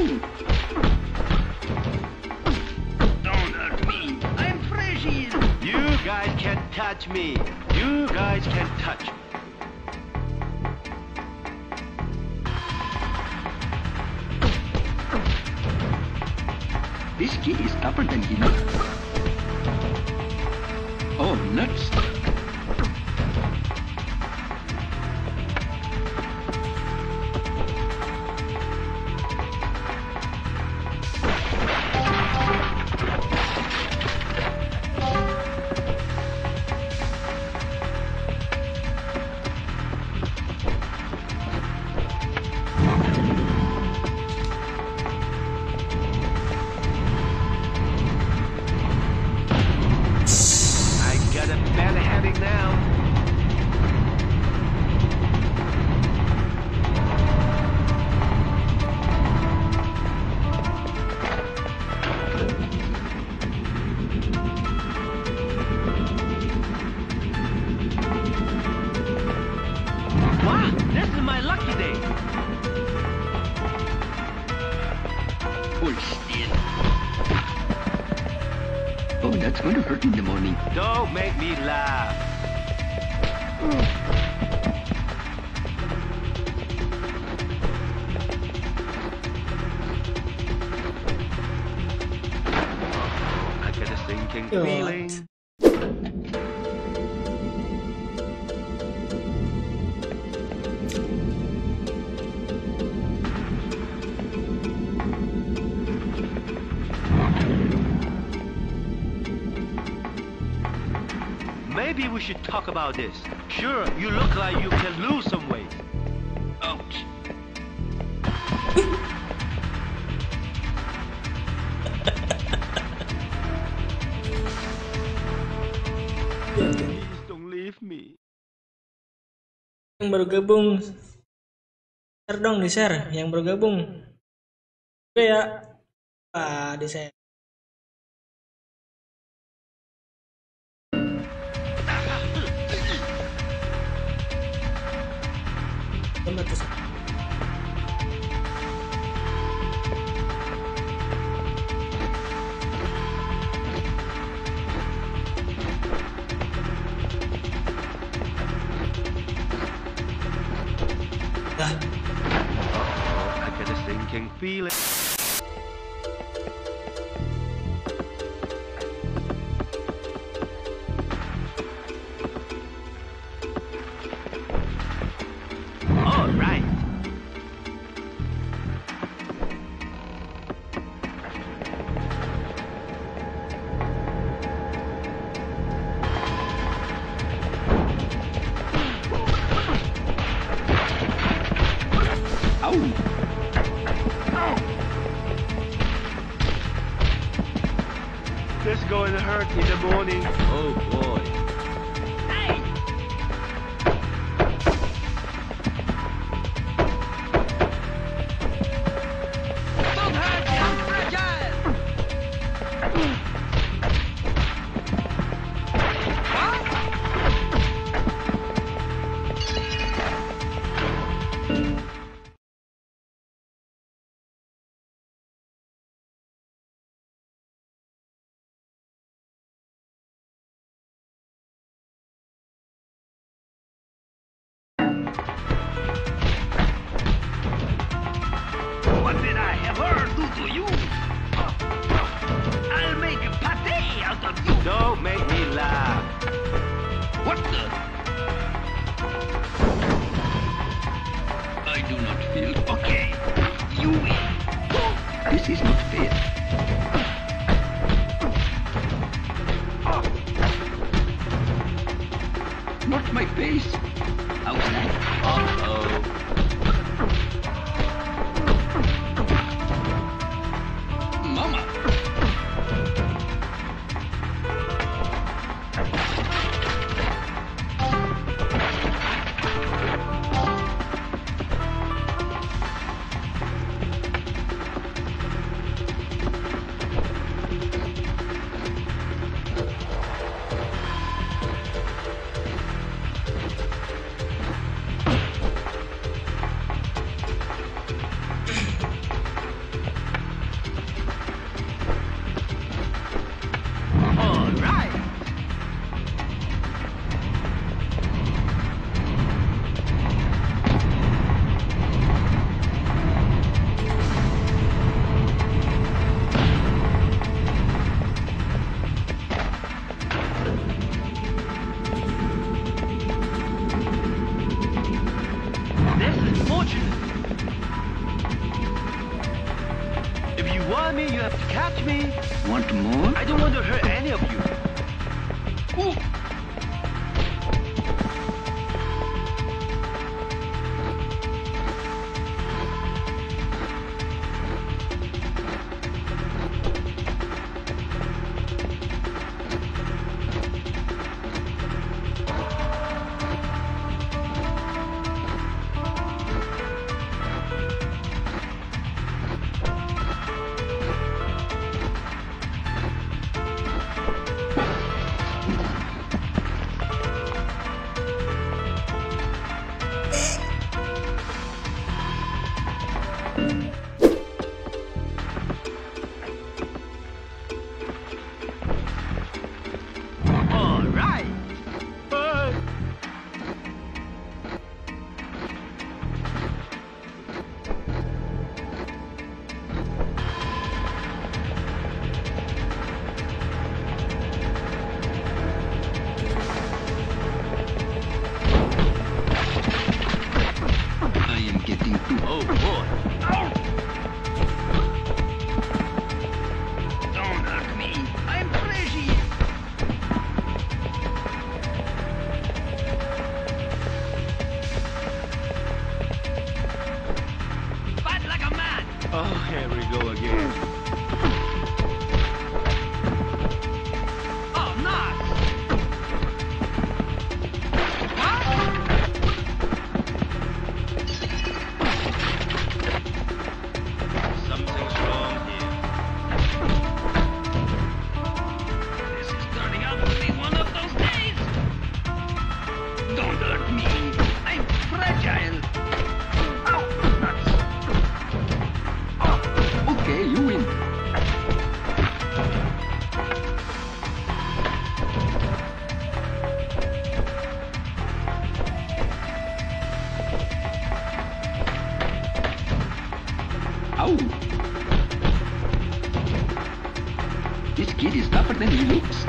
Don't hurt me. I'm fragile. You guys can't touch me. You guys can't touch me. This kid is tougher than he looks. Oh, nuts. Oh, that's going to hurt in the morning. Don't make me laugh. I get a sinking feeling. Maybe we should talk about this. Sure, you look like you can lose some weight. Ouch. Please don't leave me. Yang baru gabung, share dong, di share. Yang baru gabung. Oke ya. Di share. I get a sinking feeling. All right. This is going to hurt in the morning. Oh boy. Hey! Don't hurt me, I'm fragile! What? What did I ever do to you? I'll make a pate out of you. Don't make me laugh. What the? I do not feel okay. You win. This is not fair. Not my face. How's that? Uh-oh. Mama. Want more? I don't want to hurt any of you. Ooh. All right. I am getting too. Oh boy. Don't hurt me. I'm crazy. Fight like a man. Oh, here we go again. Oh, nice. Something's wrong here. This is turning out to be one of those days. Don't hurt me. I'm fragile. Ow, nuts. Oh, okay, you win. Ow. This kid is tougher than he looks.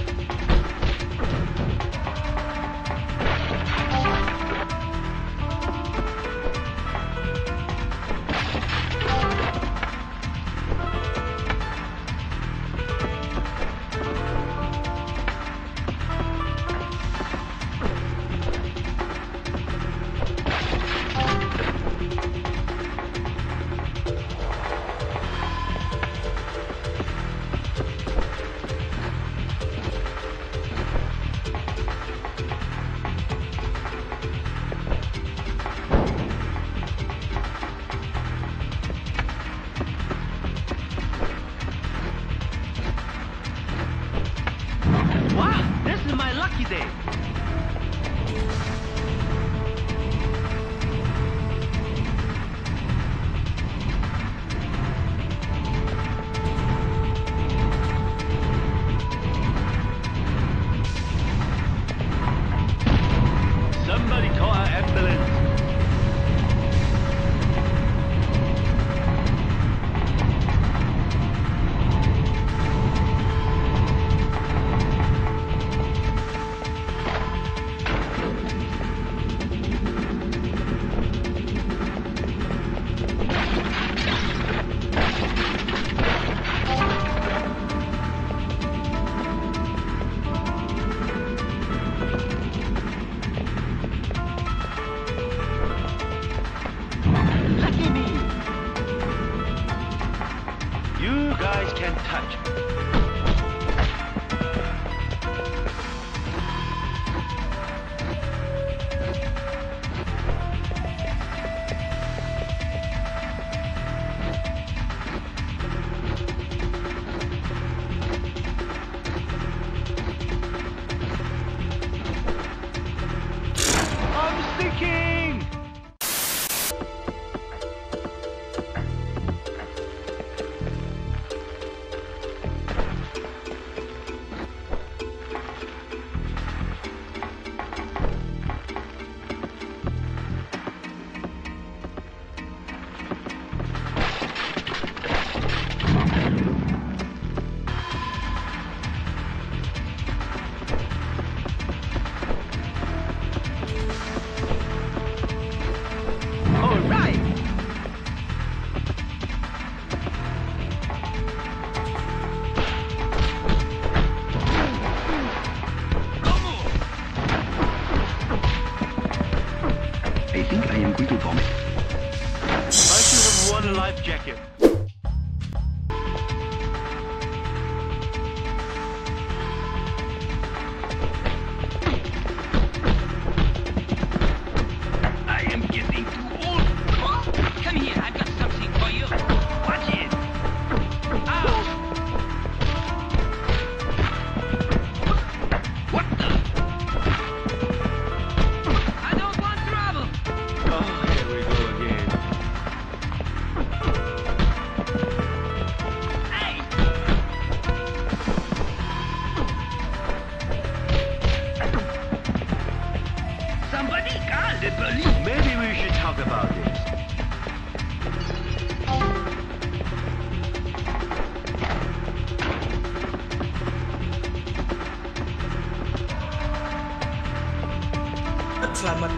Wow, this is my lucky day. Somebody call an ambulance. Lucky me. You guys can touch me. I'm sinking! going to vomit. I should have worn a life jacket. I am getting too old. Come here, I've got something for you. Watch it. Ow! What the? I don't want trouble. Oh, here we go again. Hey! Somebody call the police. Maybe we should talk about this. Selamat.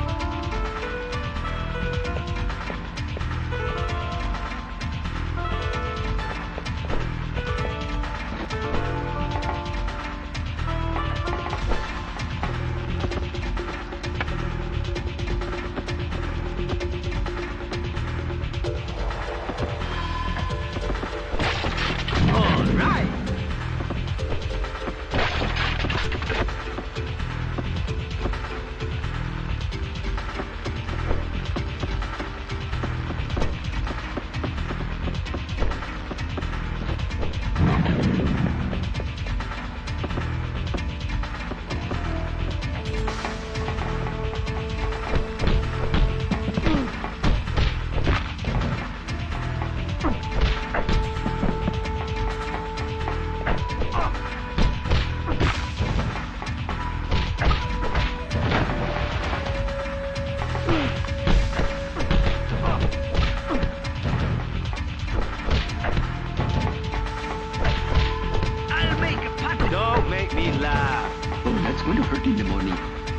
All right. I'll make a pot. Don't make me laugh. Oh, that's going to hurt in the morning.